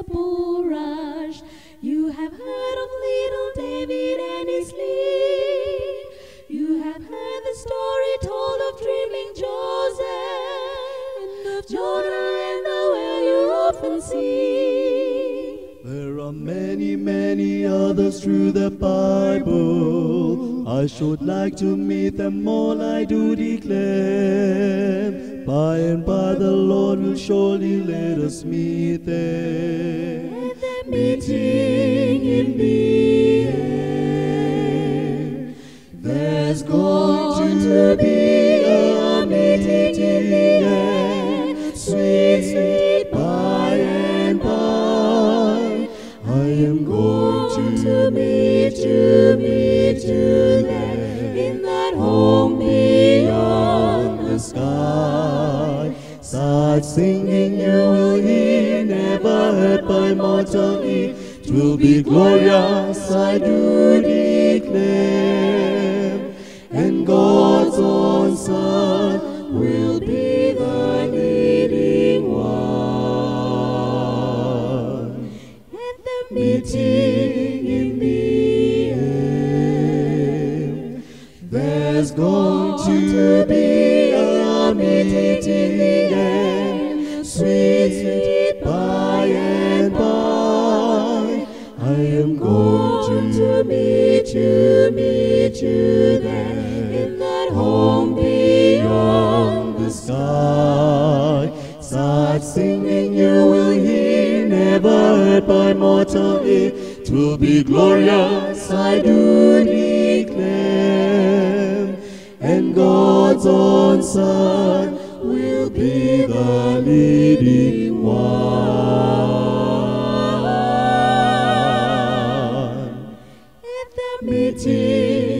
bulrush. You have heard of little David and his lead. You have heard the story told of dreaming Joseph, and of Jonah and the whale you often see. There are many, many others through the Bible. I should like to meet them all, I do declare. By and by the Lord will surely let us meet them. At the meeting in the air, there's going to be a meeting in the air. Sweet, sweet by and by. I am going to meet you there in that home beyond the sky. Such singing you will hear, never heard by mortal ear. 'Twill be glorious, I do declare, and God's own Son will be the leading one. at the Meeting in the air, there's going to be a meeting in the air. Sweet, sweet by and by. I am going to meet you there in that home beyond the sky. Such singing you will hear, never heard by mortal ear. 'Twill be glorious, I do declare, and God's own Son will be the leading one. at the Meeting